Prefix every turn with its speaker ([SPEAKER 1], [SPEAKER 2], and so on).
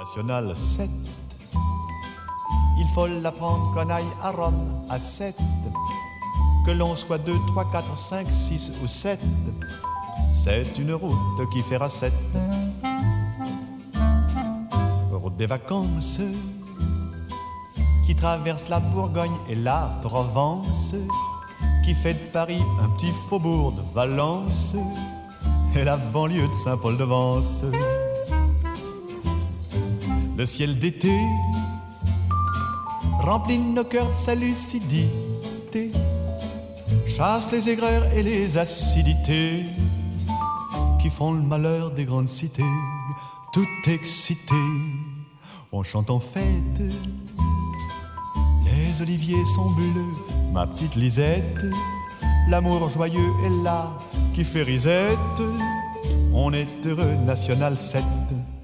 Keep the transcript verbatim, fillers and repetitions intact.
[SPEAKER 1] National sept. Il faut l'apprendre qu'on aille à Rome à sept. Que l'on soit deux, trois, quatre, cinq, six ou sept. C'est une route qui fera sept. Route des vacances qui traverse la Bourgogne et la Provence, qui fait de Paris un petit faubourg de Valence et la banlieue de Saint-Paul-de-Vence. Le ciel d'été remplit nos cœurs de sa lucidité, chasse les aigreurs et les acidités qui font le malheur des grandes cités. Tout excité, on chante en fête. Les oliviers sont bleus, ma petite Lisette. L'amour joyeux est là qui fait risette. On est heureux, National sept.